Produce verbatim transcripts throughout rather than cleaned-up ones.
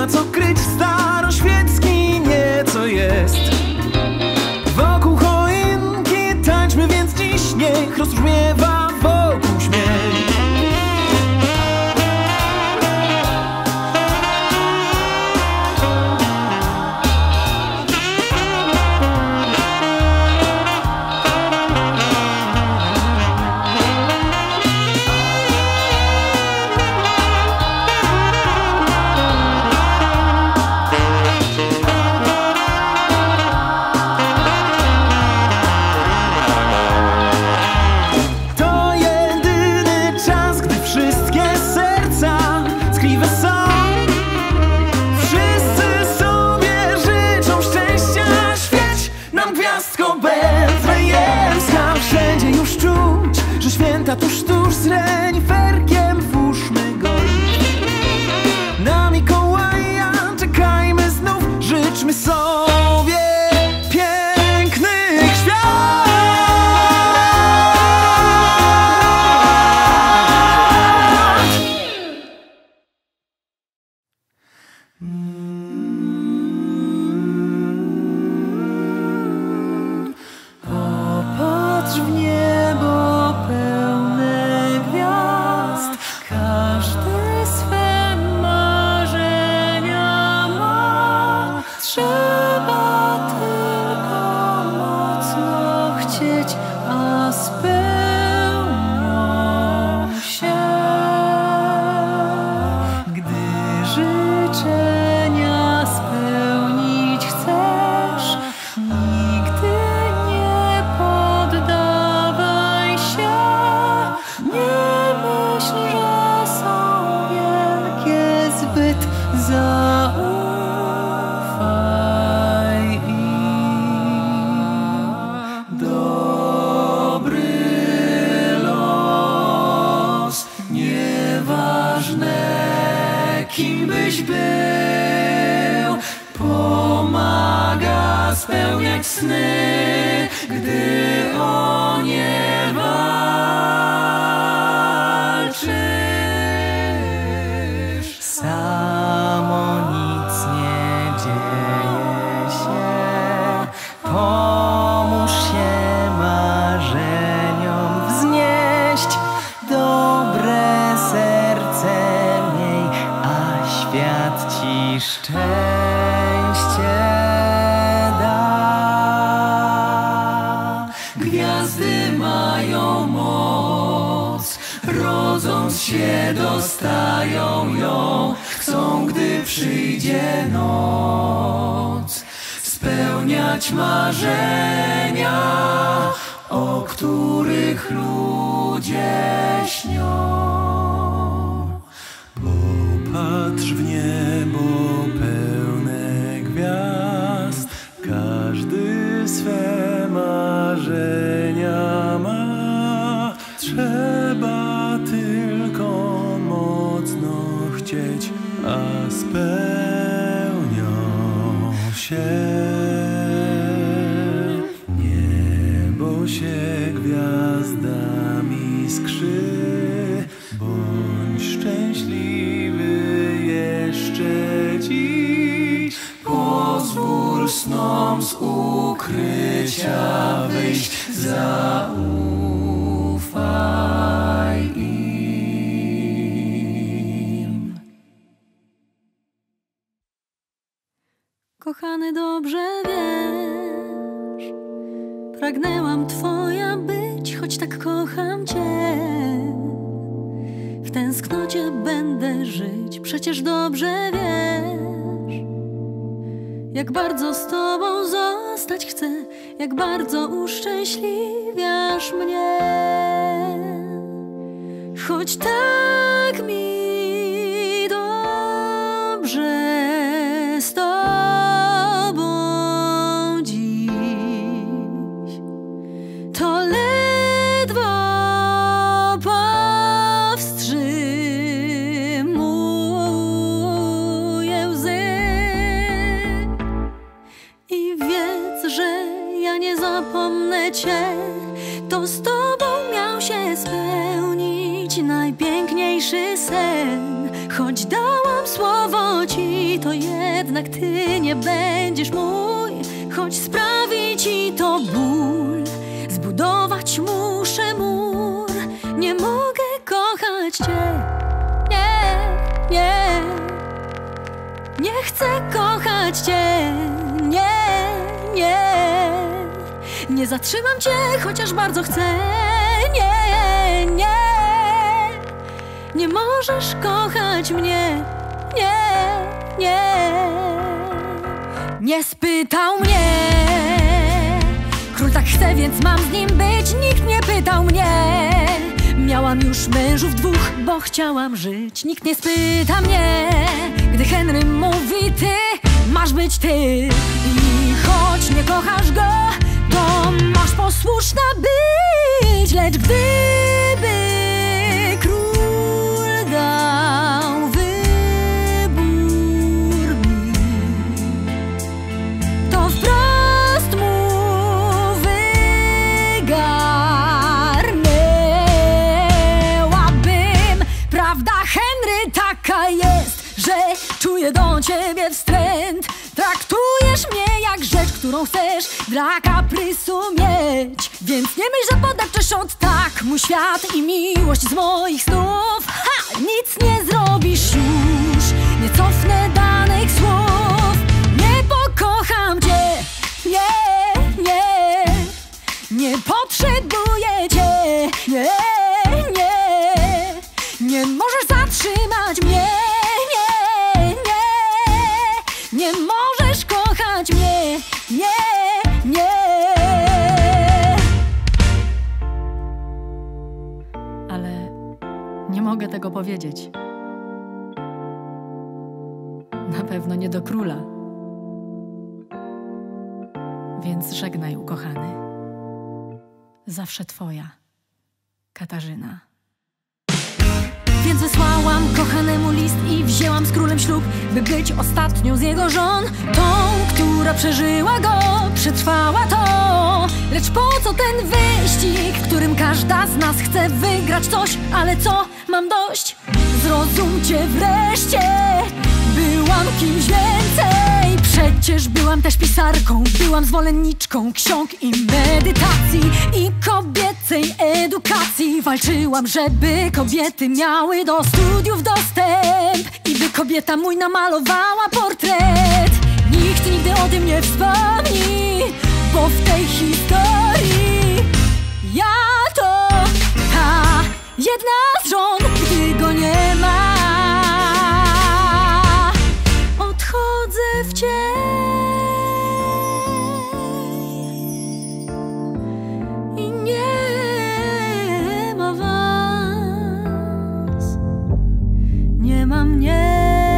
ma co kryć staroświecki nieco jest. Wokół choinki tańczmy więc dziś, niech rozbrzmiewa wokół śmiech. Święta tuż, tuż z reniferkiem włóżmy go na Mikołaja, czekajmy znów, życzmy sobie pięknych świąt. Mm. Popatrz w niebo pełne gwiazd, każdy swe marzenia ma. Trzeba tylko mocno chcieć, a spełnią się. Gdy życzenia spełnić chcesz, nigdy nie poddawaj się. Nie myśl, że są wielkie zbyt, zaufaj im. Dobry los, nieważne kim byś był, pomaga spełniać sny, gdy o nie walczysz. Samo nic nie dzieje się, pomóż się marzeniom wznieść. Dobre serce miej, a świat ci szczęście da. Gwiazdy mają moc, rodząc się dostają ją, chcą, gdy przyjdzie noc, spełniać marzenia, o których ludzie śnią. Popatrz w niebo pełne gwiazd, każdy swe marzenia ma. Trzeba tylko mocno chcieć, a spełnią się. Niebo się gwiazdami skrzy, bądź szczęśliwy jeszcze dziś. Pozwól snom z ukrycia wyjść, zaufaj im. Kochany, dobrze wiesz, pragnęłam twoja być, choć tak kocham cię. W tęsknocie będę żyć, przecież dobrze wiesz, jak bardzo z tobą zostać chcę, jak bardzo uszczęśliwiasz mnie. Choć tak mi dobrze z tobą dziś, to ledwo powstrzymuję łzy. I wiedz, że ja nie zapomnę cię, to z tobą miał się spełnić być najpiękniejszy sen. Choć dałam słowo ci, to jednak ty nie będziesz mój. Choć sprawi ci to ból, zbudować muszę mur. Nie mogę kochać cię, nie, nie. Nie chcę kochać cię, nie, nie. Nie zatrzymam cię, chociaż bardzo chcę, nie, nie. Nie możesz kochać mnie, nie, nie. Nie spytał mnie, król tak chce, więc mam z nim być. Nikt nie pytał mnie. Miałam już mężów dwóch, bo chciałam żyć. Nikt nie spyta mnie, gdy Henry mówi ty, masz być ty. I choć nie kochasz go, to masz posłuszna być. Lecz gdyby król dał wybór mi, to wprost mu wygarnęłabym. Prawda, Henry, taka jest, że czuję do ciebie wstręt. Traktujesz mnie jak rzecz, którą chcesz dla kaprysu mieć. Więc nie myśl, że podepczesz od tak mój świat i miłość z moich snów. Ha! Nic nie zrobisz już, nie cofnę danych słów. Nie pokocham cię, nie, nie. Nie potrzebuję cię, nie, nie. Nie możesz zatrzymać mnie, nie, nie. Nie możesz kochać mnie, nie, nie. Ale nie mogę tego powiedzieć. Na pewno nie do króla. Więc żegnaj, ukochany. Zawsze twoja Katarzyna. Więc wysłałam kochanemu list i wzięłam z królem ślub, by być ostatnią z jego żon. Tą, która przeżyła go, przetrwała to. Lecz po co ten wyścig, w którym każda z nas chce wygrać coś? Ale co, mam dość? Zrozumcie wreszcie, byłam kimś więcej. Przecież byłam też pisarką, byłam zwolenniczką ksiąg i medytacji i kobiecej edukacji. Walczyłam, żeby kobiety miały do studiów dostęp i by kobieta mój namalowała portret. Nikt nigdy o tym nie wspomni, bo w tej historii ja to ta jedna z żon, gdy go nie ma. Odchodzę w cień i nie ma was, nie ma mnie.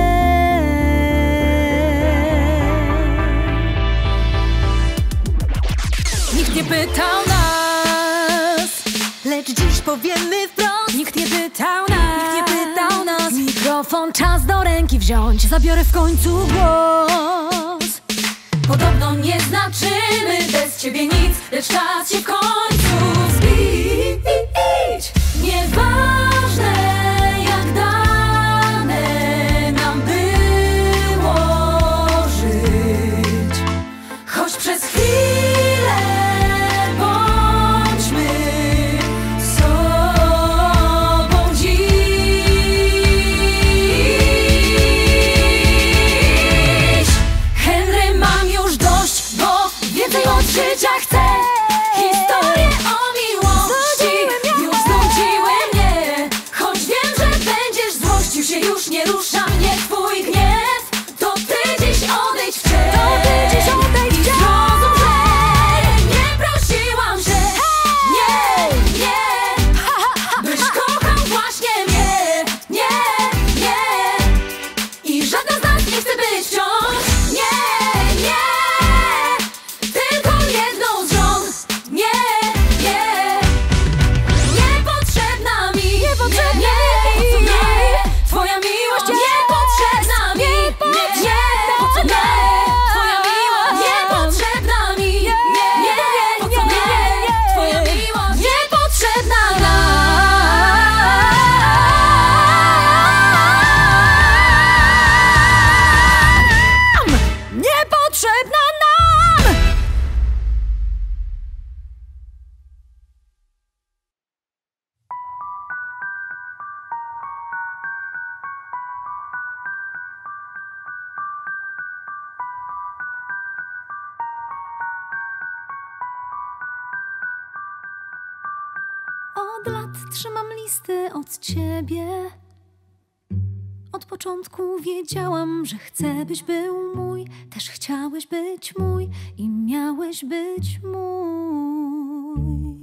Nikt nie pytał nas, lecz dziś powiemy wprost. Nikt nie pytał nas, nikt nie pytał nas. Mikrofon czas do ręki wziąć, zabiorę w końcu głos. Podobno nie znaczymy bez ciebie nic, lecz czas się w końcu zbić. Nieważne jak dane nam było żyć, choć przez chwilę bądźmy sobą dziś. Henry, mam już dość, bo więcej od życia chcę. Historię o miłości Od lat trzymam listy od ciebie. Od początku wiedziałam, że chcę, byś był mój. Też chciałeś być mój i miałeś być mój.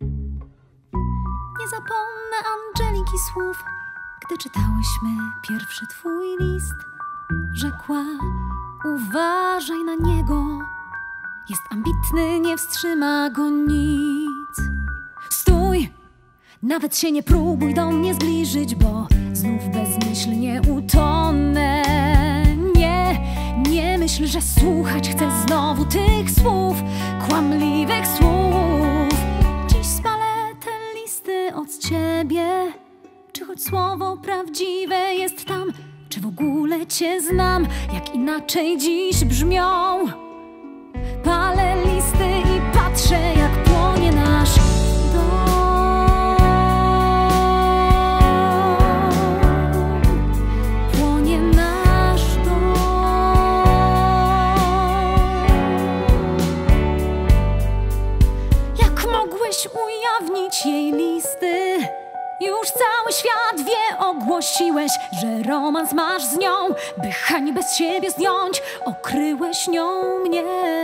Nie zapomnę Angeliki słów, gdy czytałyśmy pierwszy twój list. Rzekła: uważaj na niego, jest ambitny, nie wstrzyma go nic. Stój, nawet się nie próbuj do mnie zbliżyć, bo znów bezmyślnie utonę. Nie, nie myśl, że słuchać chcę znowu tych słów, kłamliwych słów. Dziś spalę te listy od ciebie. Czy choć słowo prawdziwe jest tam? Czy w ogóle cię znam? Jak inaczej dziś brzmią? Palę listy i patrzę, jak płonie nasz dom. Płonie nasz dom. Jak mogłeś ujawnić jej listy? Już cały świat wie, ogłosiłeś, że romans masz z nią. By hańbę z siebie zdjąć, okryłeś nią mnie.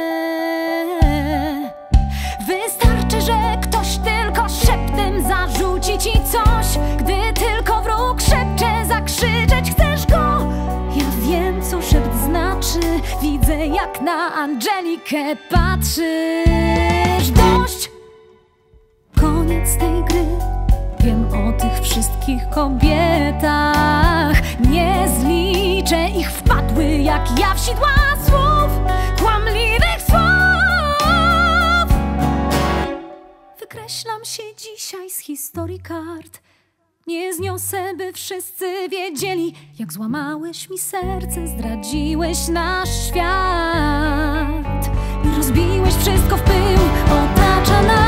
Wystarczy, że ktoś tylko szeptem zarzuci ci coś. Gdy tylko wróg szepcze, zakrzyczeć chcesz go. Ja wiem, co szept znaczy, widzę, jak na Angelikę patrzysz. Dość! Koniec tej gry. Wiem o tych wszystkich kobietach. Nie zliczę ich, wpadły jak ja w sidła słów, kłamliwych słów. Wykreślam się dzisiaj z historii kart. Nie zniosę, by wszyscy wiedzieli, jak złamałeś mi serce, zdradziłeś nasz świat i rozbiłeś wszystko w pył, otacza nas.